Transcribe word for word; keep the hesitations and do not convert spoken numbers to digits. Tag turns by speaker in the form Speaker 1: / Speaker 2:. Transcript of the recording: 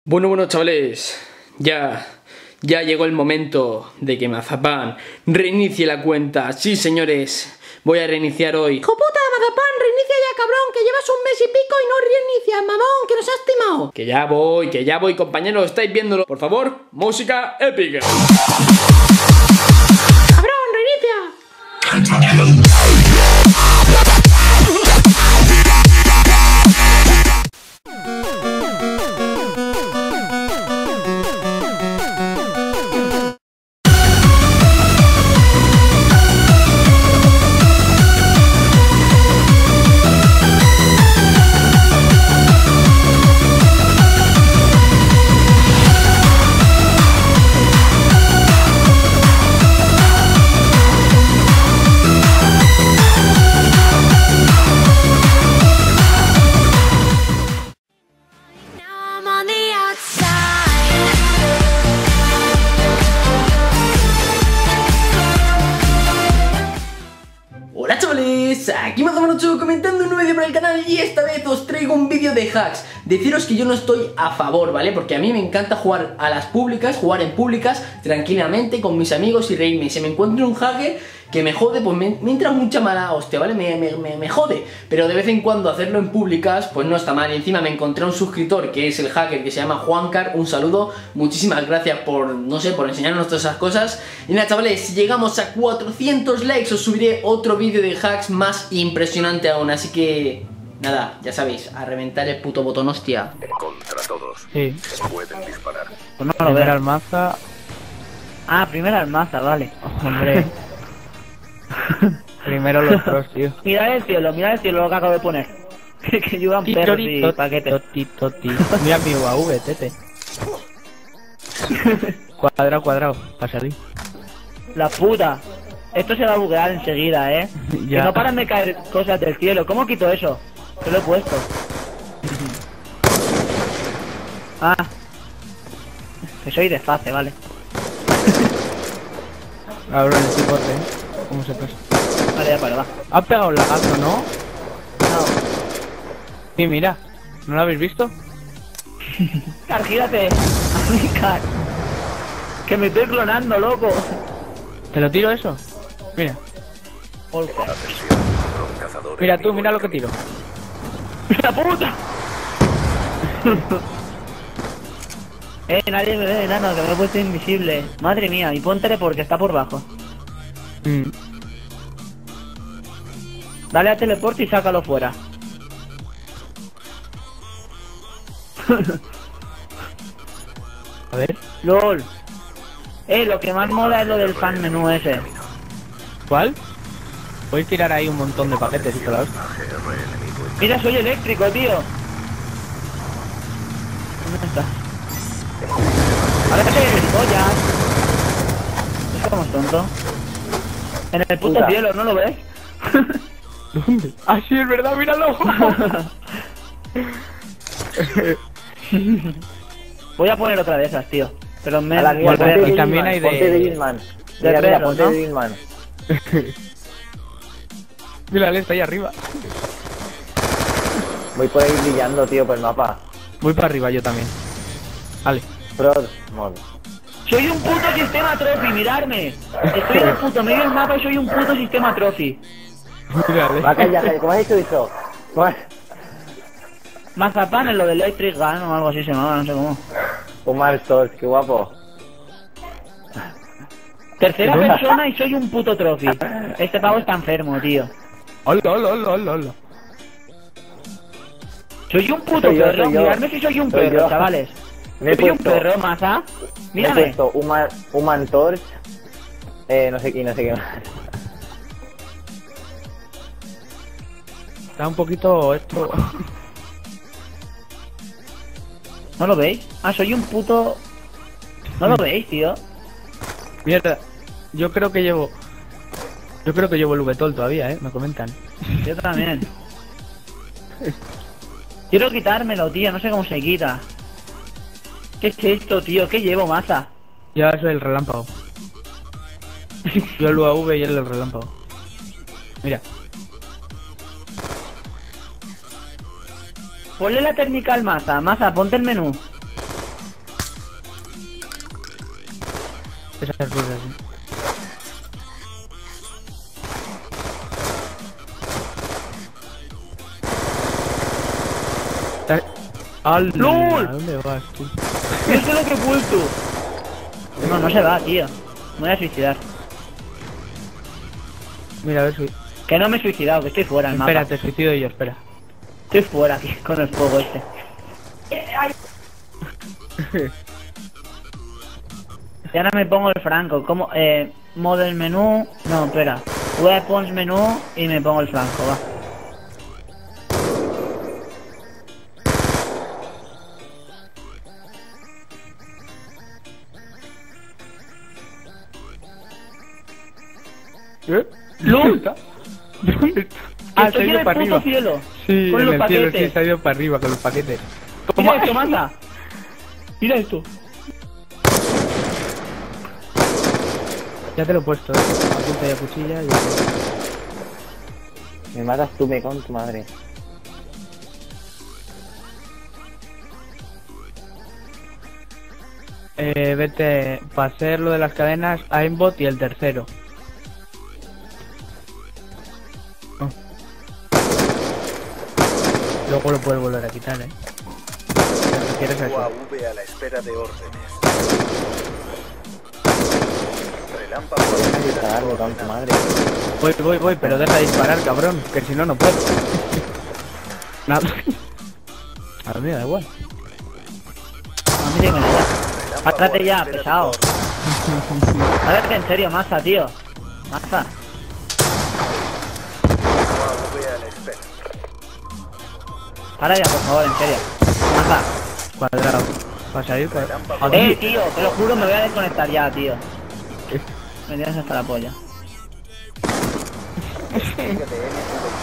Speaker 1: Bueno, bueno, chavales, ya, ya llegó el momento de que Mazapán reinicie la cuenta. Sí, señores, voy a reiniciar hoy.
Speaker 2: ¡Hijo puta, Mazapán, reinicia ya, cabrón! Que llevas un mes y pico y no reinicia, mamón, que nos has timado.
Speaker 1: Que ya voy, que ya voy, compañeros, estáis viéndolo. Por favor, música épica.
Speaker 2: ¡Cabrón, reinicia!
Speaker 1: Hola chavales, aquí Mazapán comentando un nuevo vídeo para el canal y esta vez os traigo un vídeo de hacks. Deciros que yo no estoy a favor, ¿vale? Porque a mí me encanta jugar a las públicas, jugar en públicas tranquilamente con mis amigos y reírme. Y si me encuentro un hacker que me jode, pues me, me entra mucha mala hostia, ¿vale? Me, me, me, me jode. Pero de vez en cuando hacerlo en públicas, pues no está mal. Y encima me encontré un suscriptor que es el hacker que se llama Juancar. Un saludo, muchísimas gracias por, no sé, por enseñarnos todas esas cosas. Y nada chavales, si llegamos a cuatrocientos likes os subiré otro vídeo de hacks más impresionante aún. Así que, nada, ya sabéis, a reventar el puto botón, hostia.
Speaker 3: Contra todos.
Speaker 4: Sí.
Speaker 3: Pueden disparar.
Speaker 4: Pues no lo ver almaza. Ah, primero almaza, vale. Hombre. Primero los pros, tío.
Speaker 5: Mira el cielo, mira el cielo lo que acabo de poner. Que ayudan perros y paquetes.
Speaker 4: Toti, toti. Mira mi U A V, tete. Cuadrado, cuadrado, para salir.
Speaker 5: La puta. Esto se va a buguear enseguida, eh.
Speaker 4: Ya.
Speaker 5: Que no paran de caer cosas del cielo. ¿Cómo quito eso? Se lo he puesto. Ah. Que soy desfase, vale.
Speaker 4: Ahora el cipote, ¿eh? ¿Cómo se pasa?
Speaker 5: Vale, ya para, va.
Speaker 4: Ha pegado un lagazo, ¿no?
Speaker 5: No.
Speaker 4: Sí, mira. ¿No lo habéis visto?
Speaker 5: Car, gírate. Car. Que me estoy clonando, loco.
Speaker 4: ¿Te lo tiro eso? Mira.
Speaker 5: Olca.
Speaker 3: Los cazadores
Speaker 4: Mira tú, mira lo que tiro.
Speaker 5: ¡La puta! Eh, nadie me ve, enano, que me he puesto invisible. Madre mía, y póntele porque está por bajo.
Speaker 4: Mm.
Speaker 5: Dale a teleporte y sácalo fuera.
Speaker 4: A ver.
Speaker 5: LOL. Eh, lo que más mola es lo del fan menú ese.
Speaker 4: ¿Cuál? Podéis tirar ahí un montón de paquetes y todo eso.
Speaker 5: Mira, soy eléctrico, tío. ¿Dónde está? Ahora que soy gilipollas. Es como tonto. En el puto
Speaker 4: Puta.
Speaker 5: cielo, ¿no lo ves?
Speaker 4: ¿Dónde? Ah, sí, es verdad, míralo.
Speaker 5: Voy a poner otra de esas, tío. Pero me...
Speaker 6: A la mía,
Speaker 4: Bueno,
Speaker 6: ponte
Speaker 4: y
Speaker 6: de
Speaker 4: también
Speaker 6: Gilman,
Speaker 4: hay de-
Speaker 6: ponte de Gilman.
Speaker 5: de
Speaker 6: Mira, mira,
Speaker 5: perros,
Speaker 6: ponte
Speaker 5: ¿no?
Speaker 6: de Gilman.
Speaker 4: Mira, él está ahí arriba.
Speaker 6: Voy por ahí brillando, tío, por el mapa.
Speaker 4: Voy para arriba yo también. Vale.
Speaker 6: Prod, mod.
Speaker 5: Soy un puto sistema trophy, miradme. Estoy en el puto medio del mapa y soy un puto sistema trophy.
Speaker 4: Mírale.
Speaker 6: Va a callar, ¿cómo has hecho eso? ¿Cómo has-
Speaker 5: Mazapán en lo de Electric Gun o algo así se llama, no sé cómo.
Speaker 6: Un mal Stores, qué guapo.
Speaker 5: Tercera persona y soy un puto trophy. Este pavo está enfermo, tío.
Speaker 4: Hola, hola, hola, hola, hola.
Speaker 5: Soy un puto
Speaker 6: Soy yo,
Speaker 5: perro,
Speaker 6: soy yo.
Speaker 5: miradme si soy un
Speaker 6: Soy
Speaker 5: perro,
Speaker 6: yo.
Speaker 5: chavales.
Speaker 6: Me he
Speaker 5: Soy un
Speaker 6: puesto-
Speaker 5: perro, Maza.
Speaker 6: Me he
Speaker 5: Mírame.
Speaker 6: puesto Human, Human Torch. Eh, no sé qué, no sé qué más.
Speaker 4: Está un poquito esto.
Speaker 5: ¿No lo veis? Ah, soy un puto... ¿No lo veis, tío?
Speaker 4: Mierda. Yo creo que llevo. Yo creo que llevo el V-Tol todavía, eh. Me comentan.
Speaker 5: Yo también. Quiero quitármelo, tío, no sé cómo se quita. ¿Qué es esto, tío? ¿Qué llevo, Maza?
Speaker 4: Ya soy el relámpago. Yo el U A V y él el relámpago. Mira.
Speaker 5: Ponle la técnica al Maza. Maza, ponte el menú.
Speaker 4: Esas cosas así. ¡Al!
Speaker 5: ¡Lol!
Speaker 4: ¿A dónde vas tú?
Speaker 5: No sé lo que he puesto. No, no se va, tío. Me voy a suicidar.
Speaker 4: Mira, a ver si...
Speaker 5: Que no me he suicidado, que estoy fuera del mapa.
Speaker 4: Espera, te suicido yo, espera.
Speaker 5: Estoy fuera aquí con el fuego este. Y ahora me pongo el franco. Como, eh, model menú. No, espera. Weapons menú y me pongo el franco, va.
Speaker 4: ¿Eh?
Speaker 5: ¡Lul!
Speaker 4: ¿Dónde está? Ah, se ha
Speaker 5: Estoy en
Speaker 4: ido
Speaker 5: el
Speaker 4: para
Speaker 5: puto
Speaker 4: arriba.
Speaker 5: cielo.
Speaker 4: Sí,
Speaker 5: con
Speaker 4: en
Speaker 5: los
Speaker 4: el cielo,
Speaker 5: paquetes.
Speaker 4: sí, se ha ido para arriba con los paquetes.
Speaker 5: Mira esto, masa. Mira esto.
Speaker 4: Ya te lo he puesto, eh. Apunta ya cuchilla y...
Speaker 6: Me matas tú, me con tu madre.
Speaker 4: Eh, vete para hacer lo de las cadenas, aimbot y el tercero. Oh. Luego lo puedes volver a quitar, eh. Si quieres eso.
Speaker 3: U A V a la espera de órdenes. Relámpago a la
Speaker 6: Deja de
Speaker 3: espera de
Speaker 6: dispararme con tu
Speaker 3: órdenes.
Speaker 6: madre.
Speaker 4: Voy, voy, voy, pero deja de disparar, cabrón, que si no, no puedo. Nada. A mí me da igual.
Speaker 5: A mí dímelo ya.
Speaker 3: Relámpago a
Speaker 5: Párate
Speaker 3: la
Speaker 5: ya,
Speaker 3: espera de
Speaker 5: pesado.
Speaker 3: órdenes.
Speaker 5: Párate en serio, masa, tío. Masa.
Speaker 3: U A V a la espera.
Speaker 5: Para ya, por favor, en serio. Masa.
Speaker 4: Cuadrado. Para salir, para...
Speaker 3: Relámpago.
Speaker 5: Eh, tío, te lo juro, me voy a desconectar ya, tío.
Speaker 4: ¿Qué?
Speaker 5: Me tienes hasta la polla.
Speaker 3: Despliegue de N W